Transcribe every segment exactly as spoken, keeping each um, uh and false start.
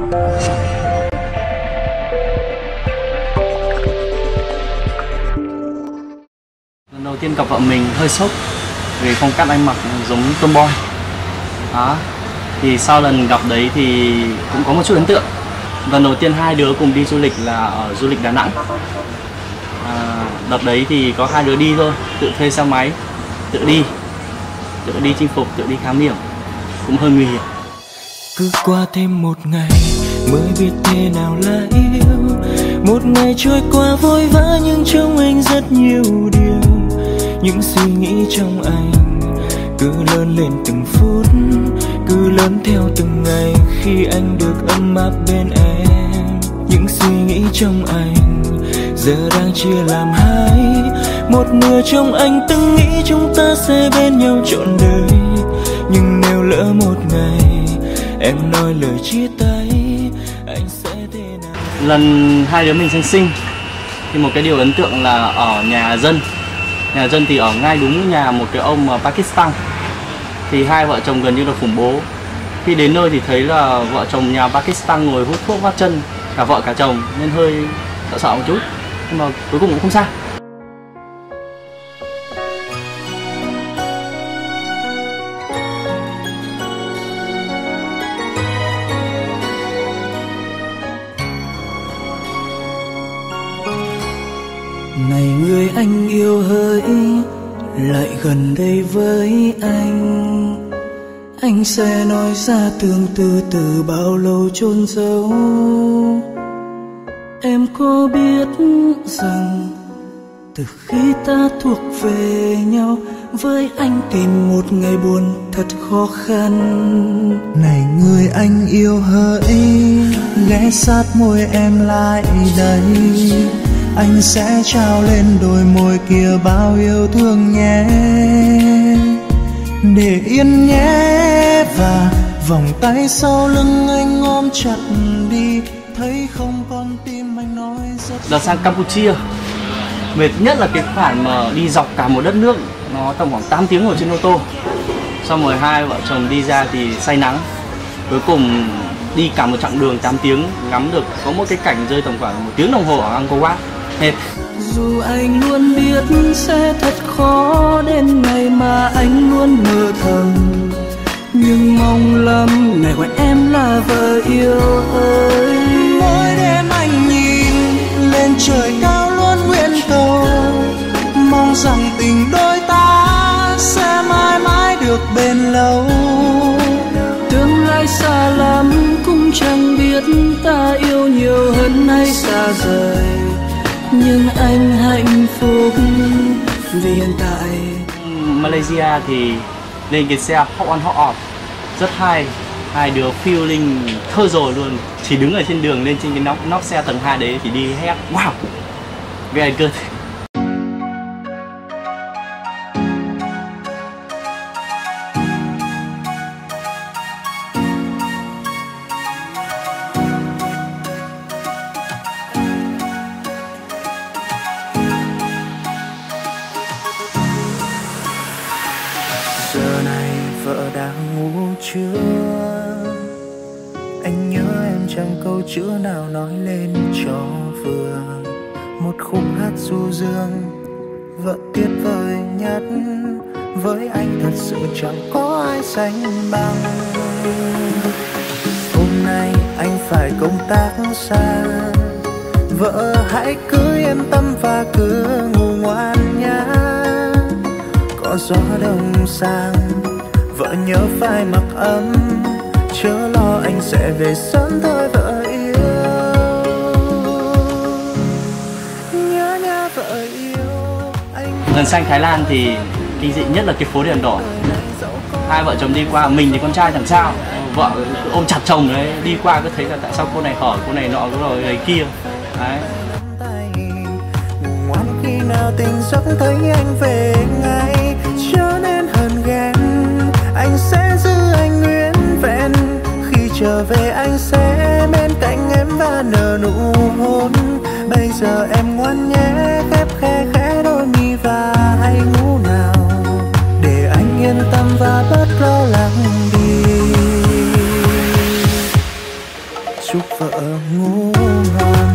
Lần đầu tiên gặp vợ mình hơi sốc vì phong cách anh mặc giống tomboy. Đó. Thì sau lần gặp đấy thì cũng có một chút ấn tượng. Lần đầu tiên hai đứa cùng đi du lịch là ở du lịch Đà Nẵng. À, đợt đấy thì có hai đứa đi thôi, tự thuê xe máy, tự đi, tự đi chinh phục, tự đi khám hiểm, cũng hơi nguy hiểm. Cứ qua thêm một ngày mới biết thế nào là yêu. Một ngày trôi qua vội vã nhưng trong anh rất nhiều điều. Những suy nghĩ trong anh cứ lớn lên từng phút, cứ lớn theo từng ngày khi anh được ấm áp bên em. Những suy nghĩ trong anh giờ đang chia làm hai. Một nửa trong anh từng nghĩ chúng ta sẽ bên nhau trọn đời. Nhưng nếu lỡ một ngày em nói lời chia tay, anh sẽ thế nào? Lần hai đứa mình sinh sinh thì một cái điều ấn tượng là ở nhà dân. Nhà dân thì ở ngay đúng nhà một cái ông Pakistan. Thì hai vợ chồng gần như là khủng bố. Khi đến nơi thì thấy là vợ chồng nhà Pakistan ngồi hút thuốc vắt chân, cả vợ cả chồng, nên hơi sợ sợ một chút. Nhưng mà cuối cùng cũng không sao. Này người anh yêu hỡi, lại gần đây với anh. Anh sẽ nói ra tương tư từ bao lâu chôn giấu. Em có biết rằng từ khi ta thuộc về nhau, với anh tìm một ngày buồn thật khó khăn. Này người anh yêu hỡi, ghé sát môi em lại đây. Anh sẽ trao lên đôi môi kia bao yêu thương nhé. Để yên nhé, và vòng tay sau lưng anh ôm chặt đi. Thấy không con tim anh nói rất. Đợt sang Campuchia mệt nhất là cái khoản mà đi dọc cả một đất nước, nó tầm khoảng tám tiếng ngồi trên ô tô. Xong rồi hai vợ chồng đi ra thì say nắng. Cuối cùng đi cả một chặng đường tám tiếng, ngắm được có một cái cảnh rơi tầm khoảng một tiếng đồng hồ ở Angkor Wat. Hết. Dù anh luôn biết sẽ thật khó đến ngày mà anh luôn mơ thầm, nhưng mong lắm ngày gọi em là vợ yêu ơi. Mỗi đêm anh nhìn lên trời cao luôn nguyện cầu, mong rằng tình đôi ta sẽ mãi mãi được bền lâu. Tương lai xa lắm cũng chẳng biết ta yêu nhiều hơn hay xa rời, nhưng anh hạnh phúc vì hiện tại. Malaysia thì lên cái xe hot on hot off rất hay, hai đứa feeling thơ rồi luôn. Chỉ đứng ở trên đường lên trên cái nóc nóc xe tầng hai đấy thì đi hét wow, very good. Giờ này vợ đang ngủ chưa? Anh nhớ em chẳng câu chữ nào nói lên cho vừa. Một khúc hát du dương, vợ tuyệt vời nhất. Với anh thật sự chẳng có ai sánh bằng. Hôm nay anh phải công tác xa, vợ hãy cứ yên tâm và cứ ngủ ngoan nhé. Có gió đông sang, vợ nhớ phải mặc ấm. Chớ lo anh sẽ về sớm thôi vợ yêu. Nhớ nhớ vợ yêu anh. Lần sang Thái Lan thì kinh dị nhất là cái phố đèn đỏ. Hai vợ chồng đi qua, mình thì con trai chẳng sao, vợ ôm chặt chồng đấy, đi qua cứ thấy là tại sao cô này hỏi cô này nọ cứ rồi ấy kia đấy. Ngoan khi nào tình giấc thấy anh về ngay, trở nên hờn ghen. Anh sẽ giữ anh nguyên vẹn, khi trở về anh sẽ bên cạnh em và nở nụ hôn. Bây giờ em ngoan nhé, khép khe khẽ đôi mi và hãy ngủ nào, để anh yên tâm và bớt lo lắng đi. chúc vợ ngủ ngon.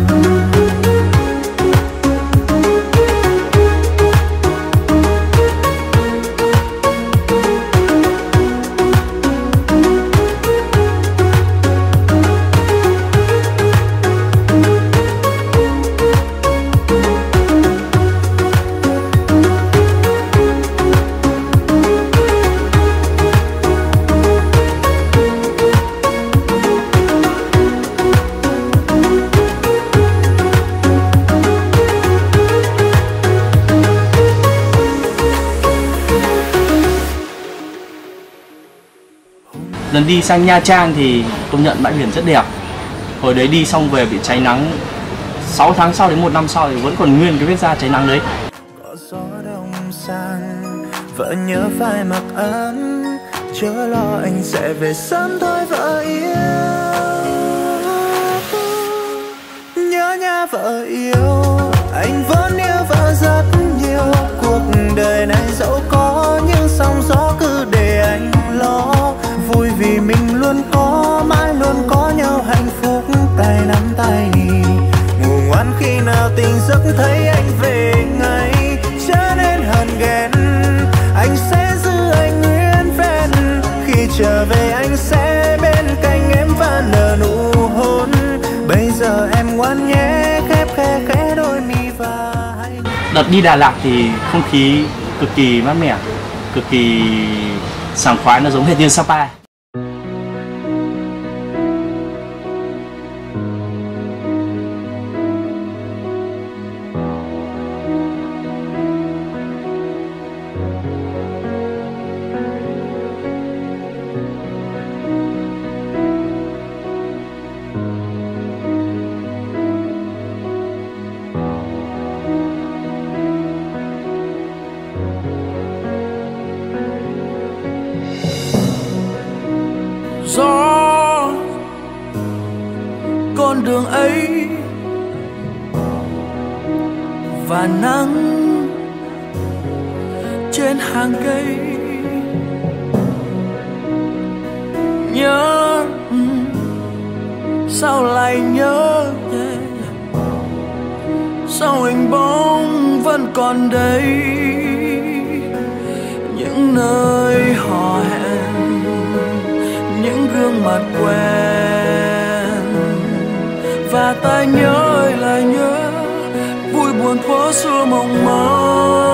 Lần đi sang Nha Trang thì công nhận bãi biển rất đẹp. Hồi đấy đi xong về bị cháy nắng, sáu tháng sau đến một năm sau thì vẫn còn nguyên cái vết da cháy nắng đấy. Có gió đông sang, vợ nhớ phải mặc ấm, chớ lo anh sẽ về sớm thôi vợ yêu. Nhớ nha vợ yêu, anh vẫn yêu vợ rất nhiều. Cuộc đời này dẫu có những sóng gió cứ để anh lo. Vui vì mình luôn có, mãi luôn có nhau hạnh phúc tay nắm tay. Ngủ ngoan khi nào tỉnh giấc thấy anh về ngay, chớ nên hờn ghen. Anh sẽ giữ anh nguyên vẹn, khi trở về anh sẽ bên cạnh em và nở nụ hôn. Bây giờ em ngoan nhé, khép khe khẽ đôi mi và hãy... Đợt đi Đà Lạt thì không khí cực kỳ mát mẻ, cực kỳ sảng khoái, nó giống hệt như Sapa. Gió con đường ấy và nắng trên hàng cây, nhớ sao lại nhớ, sao hình bóng vẫn còn đây, những nơi hò hẹn, những gương mặt quen, và ta nhớ ơi là nhớ vui buồn thuở xưa mộng mơ.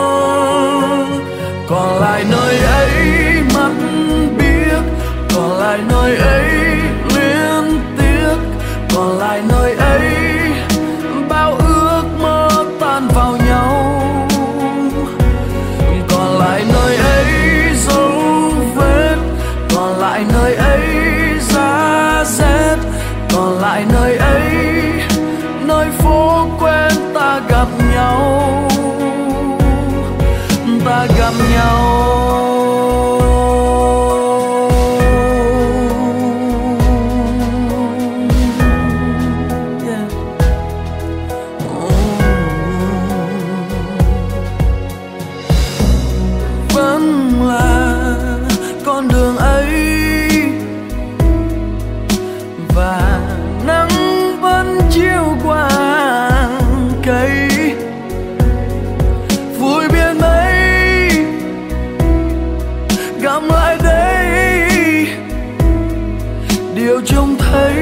Còn lại nơi ấy mắt biếc, còn lại nơi ấy luyến tiếc, còn lại nơi ấy bao ước mơ tan vào nhau, còn lại nơi ấy dấu vết, còn lại nơi ấy giá rét, còn lại nơi ấy nơi phố quen ta gặp nhau, ta gặp nhau. Yeah. Oh. Vẫn là con đường ấy và nắng vẫn chiếu qua cây, vui biển mấy gặp lại đây, điều trông thấy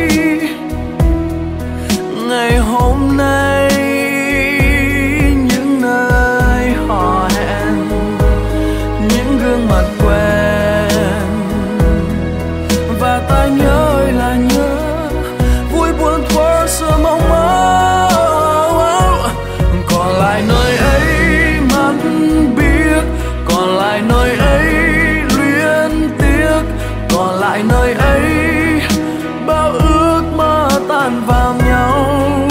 ngày hôm nay, những nơi hò hẹn, những gương mặt quen, và ta nhớ ơi là nhớ vui buồn thuở xưa mong mơ. Còn lại nơi ấy mắt biếc, còn lại nơi ấy luyến tiếc, còn lại nơi ấy bao ước mơ tan vào nhau,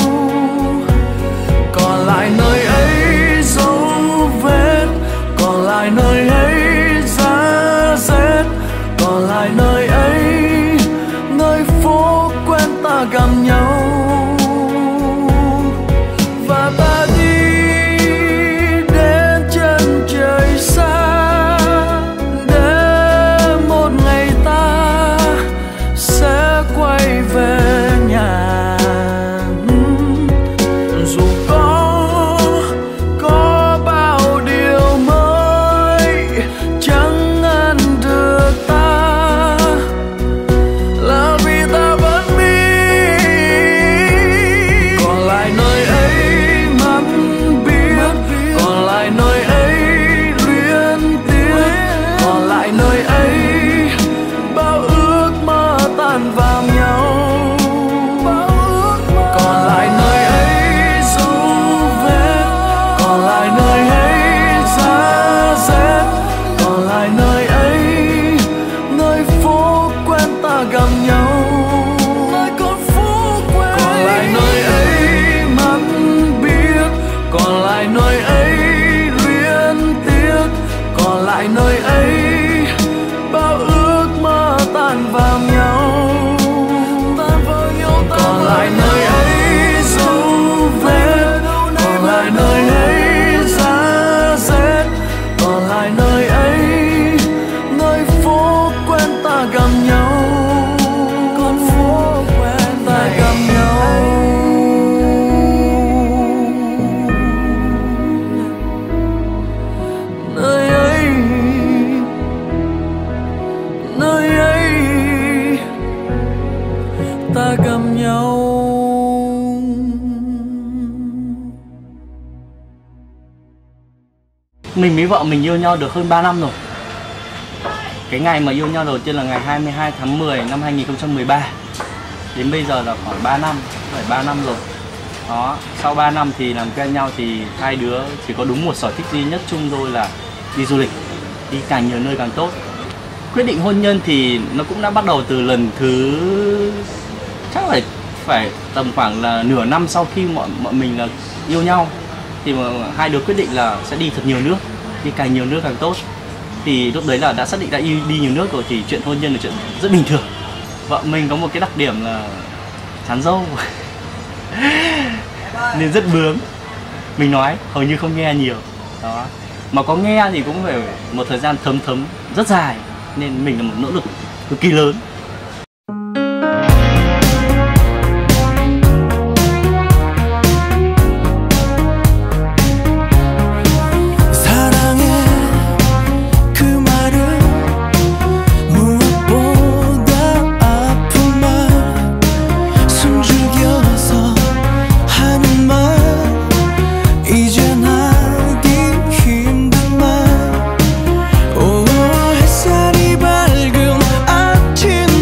còn lại nơi ấy dấu vết, còn lại nơi ấy giá rét, còn lại nơi ấy nơi phố quen ta gặp nhau, và ta đi đến chân trời xa, để một ngày ta sẽ quay về. vào nhau. Còn lại nơi ấy dấu vết, còn lại nơi ấy giá rét, còn lại nơi ấy nơi phố quen ta gặp nhau. Còn lại nơi ấy mắt biết, còn lại nơi ấy luyến tiếc, còn lại nơi ấy bao ước mơ tan vào nhau. Còn lại nơi ấy dấu vết, còn lại nơi ấy giá rét, còn lại nơi ấy nơi phố quen ta gặp nhau. Con phố quen ta gặp nhau. Nơi ấy, nơi ấy ta gặp nhau. Mình với vợ mình yêu nhau được hơn ba năm rồi. Cái ngày mà yêu nhau đầu tiên là ngày hai mươi hai tháng mười năm hai nghìn không trăm mười ba. Đến bây giờ là khoảng ba năm, phải ba năm rồi. Đó, sau ba năm thì làm quen nhau thì hai đứa chỉ có đúng một sở thích duy nhất chung thôi là đi du lịch. Đi càng nhiều nơi càng tốt. Quyết định hôn nhân thì nó cũng đã bắt đầu từ lần thứ chắc là phải tầm khoảng là nửa năm sau khi bọn bọn mình là yêu nhau, thì mà hai đứa quyết định là sẽ đi thật nhiều nước, đi càng nhiều nước càng tốt. Thì lúc đấy là đã xác định đã đi, đi nhiều nước rồi thì chuyện hôn nhân là chuyện rất bình thường. Vợ mình có một cái đặc điểm là chán dâu nên rất bướng. Mình nói hầu như không nghe nhiều đó, mà có nghe thì cũng phải một thời gian thấm thấm rất dài, nên mình là một nỗ lực cực kỳ lớn. 햇살이 밝은 아침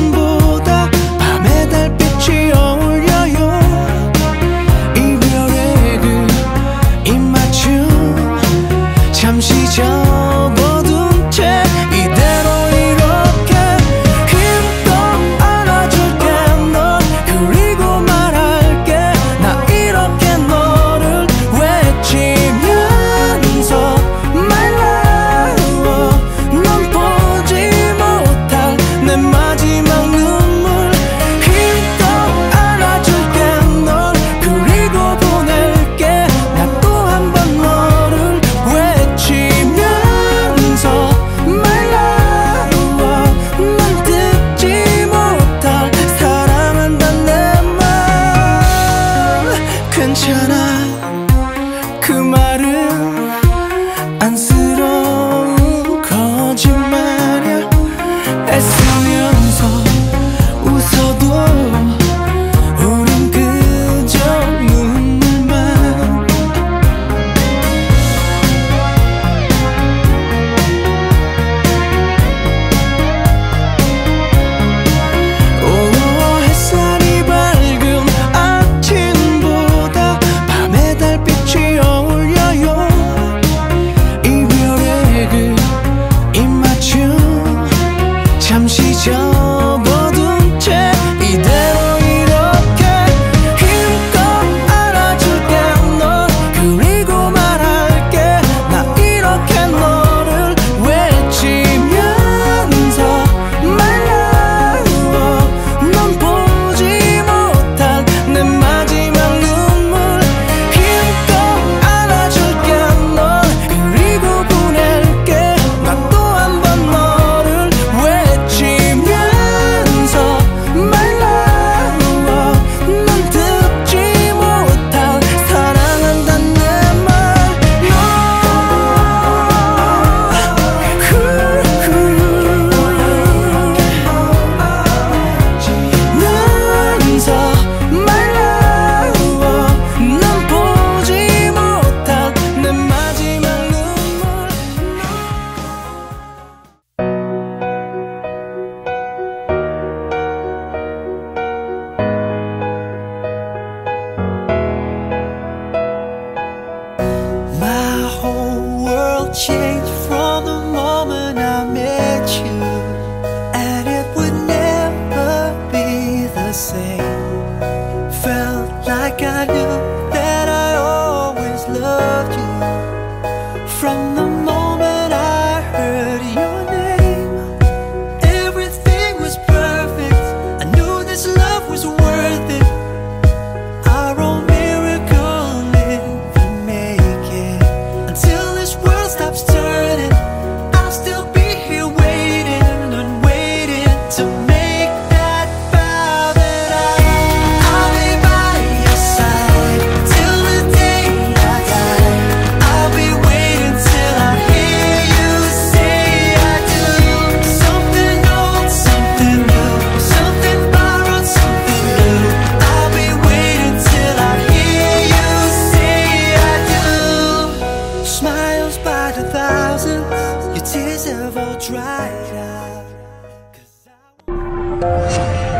same. Felt like I knew that I always loved you from the moment I heard your name. Everything was perfect, I knew this love was worth it. Our own miracle, if we make it. Until this world stops turning, I'll still be here waiting and waiting to make that vow that I, I'll be by your side till the day I die. I'll be waiting till I hear you say I do. Something old, something new, something borrowed, something new. I'll be waiting till I hear you say I do. Smiles by the thousands, your tears have all dried out. 'Cause I